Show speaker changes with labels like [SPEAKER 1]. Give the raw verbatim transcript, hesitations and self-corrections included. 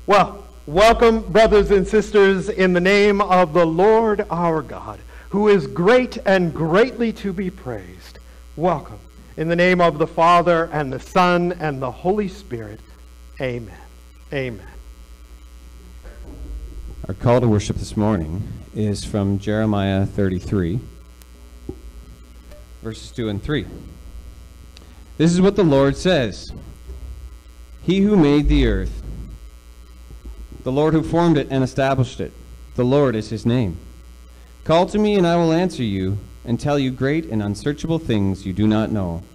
[SPEAKER 1] Well, welcome, brothers and sisters, in the name of the Lord our God, who is great and greatly to be praised. Welcome, in the name of the Father, and the Son, and the Holy Spirit. Amen. Amen.
[SPEAKER 2] Our call to worship this morning is from Jeremiah thirty-three, verses two and three. This is what the Lord says. He who made the earth, the Lord who formed it and established it, the Lord is his name. Call to me and I will answer you and tell you great and unsearchable things you do not know.